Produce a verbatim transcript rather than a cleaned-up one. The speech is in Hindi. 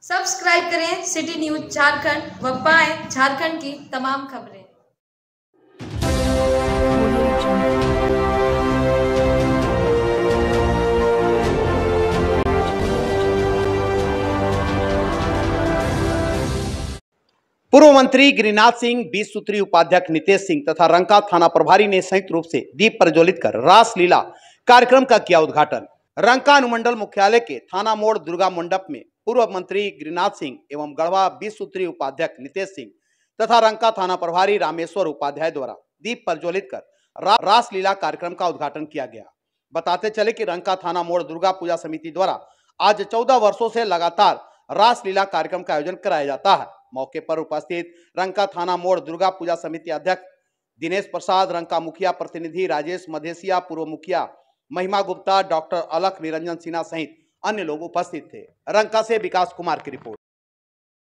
सब्सक्राइब करें सिटी न्यूज झारखंड व पाएं झारखंड की तमाम खबरें। पूर्व मंत्री गिरिनाथ सिंह, बीस सूत्री उपाध्यक्ष नितेश सिंह तथा रंका थाना प्रभारी ने संयुक्त रूप से दीप प्रज्वलित कर रासलीला कार्यक्रम का किया उद्घाटन। रंका अनुमंडल मुख्यालय के थाना मोड़ दुर्गा मंडप में पूर्व मंत्री गिरिनाथ सिंह एवं गढ़वा बीस सूत्री उपाध्यक्ष नितेश सिंह तथा रंका थाना प्रभारी रामेश्वर उपाध्याय द्वारा दीप प्रज्वलित कर रा, रासलीला कार्यक्रम का उद्घाटन किया गया। बताते चले कि रंका थाना मोड़ दुर्गा पूजा समिति द्वारा आज चौदह वर्षों से लगातार रासलीला कार्यक्रम का आयोजन कराया जाता है। मौके पर उपस्थित रंका थाना मोड़ दुर्गा पूजा समिति अध्यक्ष दिनेश प्रसाद, रंका मुखिया प्रतिनिधि राजेश मधेसिया, पूर्व मुखिया महिमा गुप्ता, डॉक्टर अलख निरंजन सिन्हा सहित अन्य लोग उपस्थित थे। रंका से विकास कुमार की रिपोर्ट।